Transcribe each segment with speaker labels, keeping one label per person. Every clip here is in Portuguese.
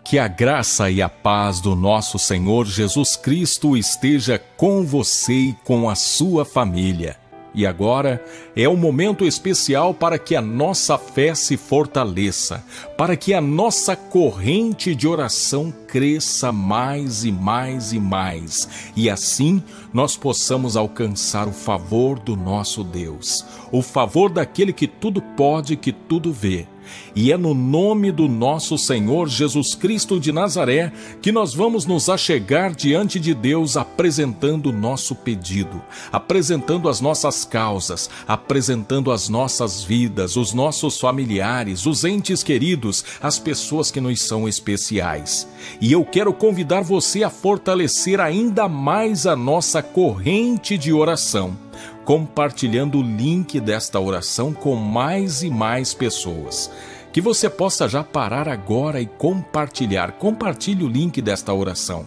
Speaker 1: Que a graça e a paz do nosso Senhor Jesus Cristo esteja com você e com a sua família. E agora é um momento especial para que a nossa fé se fortaleça, para que a nossa corrente de oração cresça mais e mais e mais, e assim nós possamos alcançar o favor do nosso Deus, o favor daquele que tudo pode, que tudo vê. E é no nome do nosso Senhor Jesus Cristo de Nazaré que nós vamos nos achegar diante de Deus apresentando o nosso pedido, apresentando as nossas causas, apresentando as nossas vidas, os nossos familiares, os entes queridos, as pessoas que nos são especiais. E eu quero convidar você a fortalecer ainda mais a nossa corrente de oração, compartilhando o link desta oração com mais e mais pessoas. Que você possa já parar agora e compartilhar. Compartilhe o link desta oração.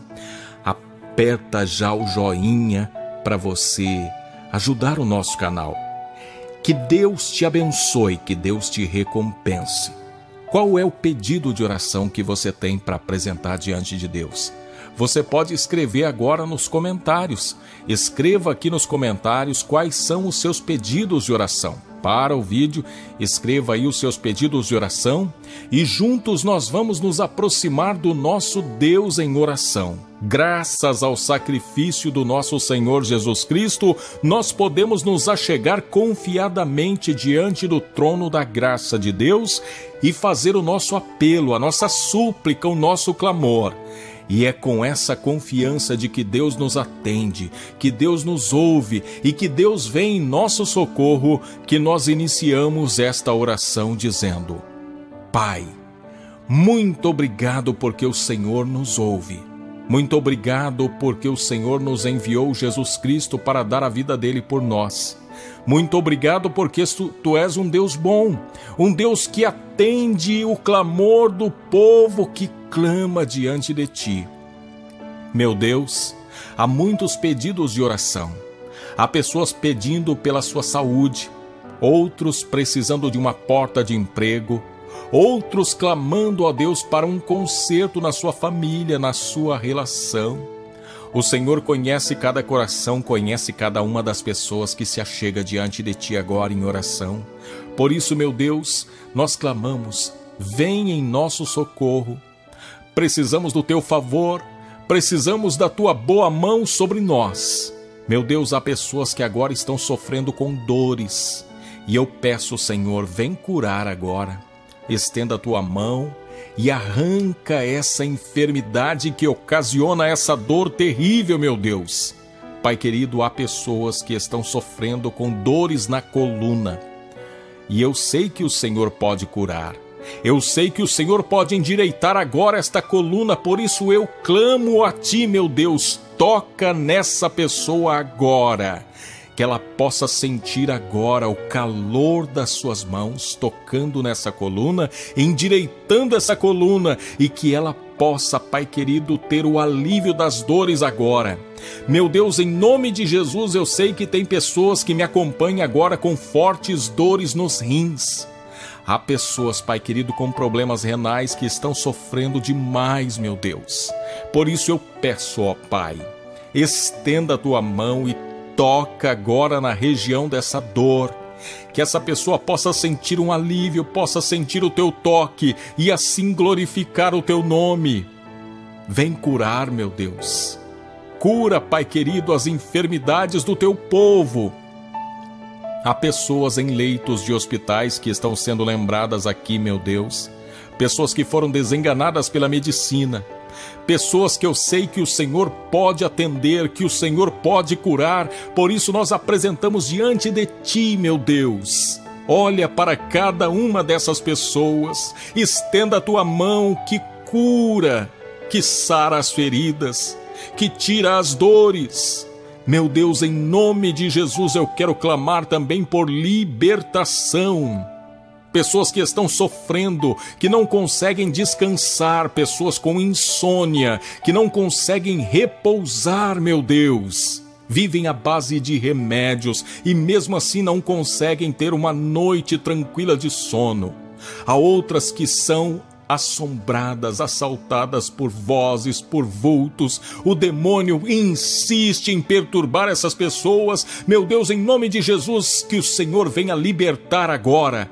Speaker 1: Aperta já o joinha para você ajudar o nosso canal. Que Deus te abençoe, que Deus te recompense. Qual é o pedido de oração que você tem para apresentar diante de Deus? Você pode escrever agora nos comentários. Escreva aqui nos comentários quais são os seus pedidos de oração. Para o vídeo, escreva aí os seus pedidos de oração e juntos nós vamos nos aproximar do nosso Deus em oração. Graças ao sacrifício do nosso Senhor Jesus Cristo, nós podemos nos achegar confiadamente diante do trono da graça de Deus e fazer o nosso apelo, a nossa súplica, o nosso clamor. E é com essa confiança de que Deus nos atende, que Deus nos ouve e que Deus vem em nosso socorro que nós iniciamos esta oração dizendo: Pai, muito obrigado porque o Senhor nos ouve. Muito obrigado porque o Senhor nos enviou Jesus Cristo para dar a vida dele por nós. Muito obrigado porque tu és um Deus bom, um Deus que atende o clamor do povo que clama diante de ti. Meu Deus, há muitos pedidos de oração. Há pessoas pedindo pela sua saúde, outros precisando de uma porta de emprego, outros clamando a Deus para um conserto na sua família, na sua relação. O Senhor conhece cada coração, conhece cada uma das pessoas que se achega diante de ti agora em oração. Por isso, meu Deus, nós clamamos, vem em nosso socorro. Precisamos do teu favor, precisamos da tua boa mão sobre nós. Meu Deus, há pessoas que agora estão sofrendo com dores. E eu peço, Senhor, vem curar agora. Estenda a tua mão e arranca essa enfermidade que ocasiona essa dor terrível, meu Deus. Pai querido, há pessoas que estão sofrendo com dores na coluna. E eu sei que o Senhor pode curar. Eu sei que o Senhor pode endireitar agora esta coluna, por isso eu clamo a ti, meu Deus, toca nessa pessoa agora. Que ela possa sentir agora o calor das suas mãos tocando nessa coluna, endireitando essa coluna e que ela possa, Pai querido, ter o alívio das dores agora. Meu Deus, em nome de Jesus, eu sei que tem pessoas que me acompanham agora com fortes dores nos rins. Há pessoas, Pai querido, com problemas renais que estão sofrendo demais, meu Deus. Por isso eu peço, ó Pai, estenda a tua mão e toca agora na região dessa dor, que essa pessoa possa sentir um alívio, possa sentir o teu toque e assim glorificar o teu nome. Vem curar, meu Deus. Cura, Pai querido, as enfermidades do teu povo. Há pessoas em leitos de hospitais que estão sendo lembradas aqui, meu Deus. Pessoas que foram desenganadas pela medicina. Pessoas que eu sei que o Senhor pode atender, que o Senhor pode curar. Por isso nós apresentamos diante de ti, meu Deus. Olha para cada uma dessas pessoas. Estenda a tua mão que cura, que sara as feridas, que tira as dores. Meu Deus, em nome de Jesus, eu quero clamar também por libertação. Pessoas que estão sofrendo, que não conseguem descansar, pessoas com insônia, que não conseguem repousar, meu Deus. Vivem à base de remédios e mesmo assim não conseguem ter uma noite tranquila de sono. Há outras que são assombradas, assaltadas por vozes, por vultos. O demônio insiste em perturbar essas pessoas. Meu Deus, em nome de Jesus, que o Senhor venha libertar agora,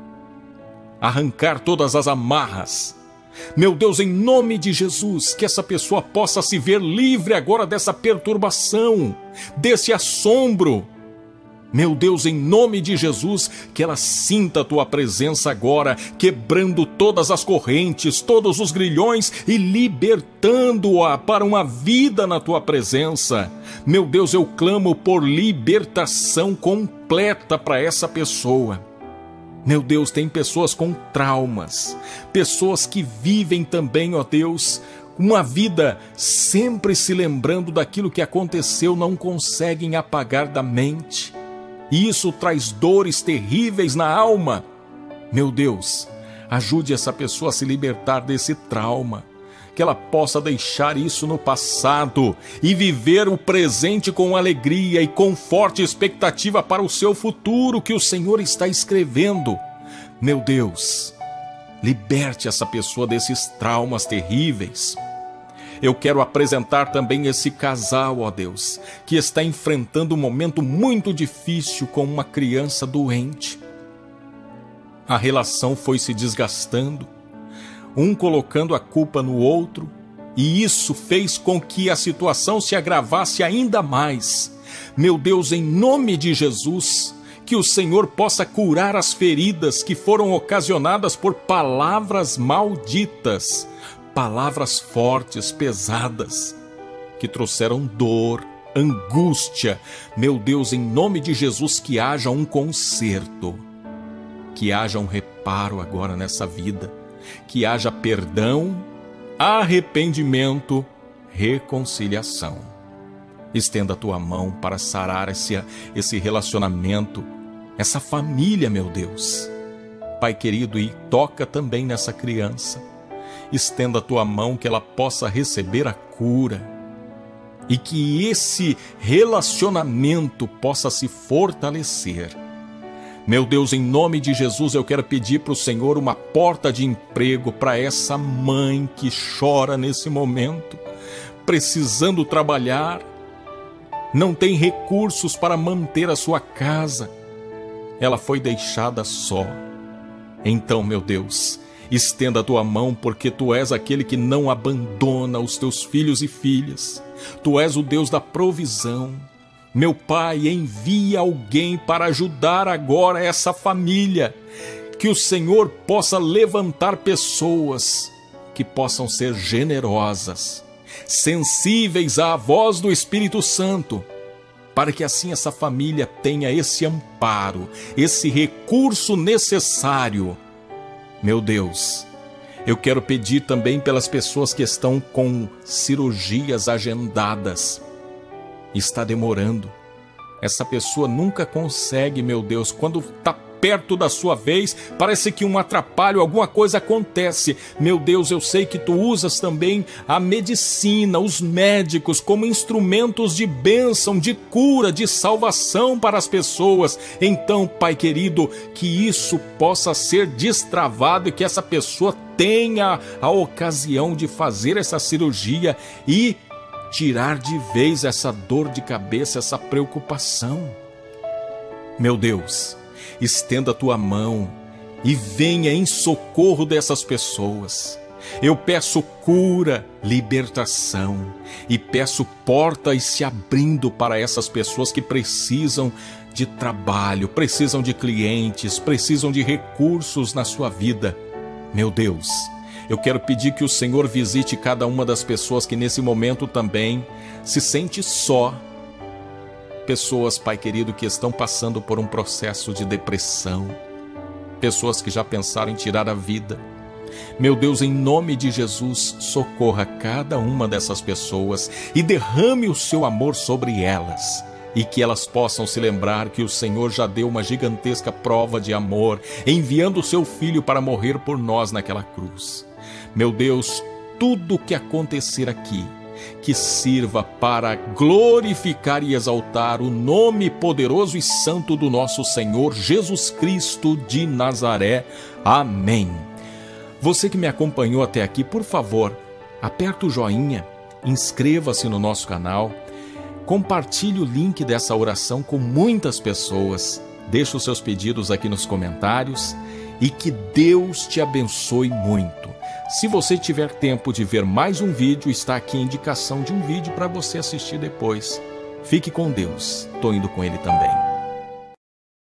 Speaker 1: arrancar todas as amarras. Meu Deus, em nome de Jesus, que essa pessoa possa se ver livre agora dessa perturbação, desse assombro. Meu Deus, em nome de Jesus, que ela sinta a tua presença agora, quebrando todas as correntes, todos os grilhões e libertando-a para uma vida na tua presença. Meu Deus, eu clamo por libertação completa para essa pessoa. Meu Deus, tem pessoas com traumas, pessoas que vivem também, ó Deus, uma vida sempre se lembrando daquilo que aconteceu, não conseguem apagar da mente. E isso traz dores terríveis na alma. Meu Deus, ajude essa pessoa a se libertar desse trauma, que ela possa deixar isso no passado e viver o presente com alegria e com forte expectativa para o seu futuro que o Senhor está escrevendo. Meu Deus, liberte essa pessoa desses traumas terríveis. Eu quero apresentar também esse casal, ó Deus, que está enfrentando um momento muito difícil com uma criança doente. A relação foi se desgastando, um colocando a culpa no outro, e isso fez com que a situação se agravasse ainda mais. Meu Deus, em nome de Jesus, que o Senhor possa curar as feridas que foram ocasionadas por palavras malditas, palavras fortes, pesadas, que trouxeram dor, angústia. Meu Deus, em nome de Jesus, que haja um conserto, que haja um reparo agora nessa vida, que haja perdão, arrependimento, reconciliação. Estenda a tua mão para sarar esse relacionamento, essa família, meu Deus. Pai querido, e toca também nessa criança. Estenda a tua mão que ela possa receber a cura e que esse relacionamento possa se fortalecer. Meu Deus, em nome de Jesus, eu quero pedir para o Senhor uma porta de emprego para essa mãe que chora nesse momento, precisando trabalhar, não tem recursos para manter a sua casa, ela foi deixada só. Então, meu Deus, estenda a tua mão, porque tu és aquele que não abandona os teus filhos e filhas. Tu és o Deus da provisão. Meu Pai, envia alguém para ajudar agora essa família. Que o Senhor possa levantar pessoas que possam ser generosas, sensíveis à voz do Espírito Santo, para que assim essa família tenha esse amparo, esse recurso necessário. Meu Deus, eu quero pedir também pelas pessoas que estão com cirurgias agendadas. Está demorando. Essa pessoa nunca consegue, meu Deus. Quando está perto da sua vez, parece que um atrapalho, alguma coisa acontece. Meu Deus, eu sei que tu usas também a medicina, os médicos, como instrumentos de bênção, de cura, de salvação para as pessoas. Então, Pai querido, que isso possa ser destravado e que essa pessoa tenha a ocasião de fazer essa cirurgia e tirar de vez essa dor de cabeça, essa preocupação. Meu Deus, estenda a tua mão e venha em socorro dessas pessoas. Eu peço cura, libertação e peço portas se abrindo para essas pessoas que precisam de trabalho, precisam de clientes, precisam de recursos na sua vida. Meu Deus, eu quero pedir que o Senhor visite cada uma das pessoas que nesse momento também se sente só. Pessoas, Pai querido, que estão passando por um processo de depressão. Pessoas que já pensaram em tirar a vida. Meu Deus, em nome de Jesus, socorra cada uma dessas pessoas e derrame o seu amor sobre elas. E que elas possam se lembrar que o Senhor já deu uma gigantesca prova de amor, enviando o seu Filho para morrer por nós naquela cruz. Meu Deus, tudo o que acontecer aqui, que sirva para glorificar e exaltar o nome poderoso e santo do nosso Senhor Jesus Cristo de Nazaré. Amém. Você que me acompanhou até aqui, por favor, aperta o joinha, inscreva-se no nosso canal, compartilhe o link dessa oração com muitas pessoas, deixe os seus pedidos aqui nos comentários e que Deus te abençoe muito. Se você tiver tempo de ver mais um vídeo, está aqui a indicação de um vídeo para você assistir depois. Fique com Deus, estou indo com Ele também.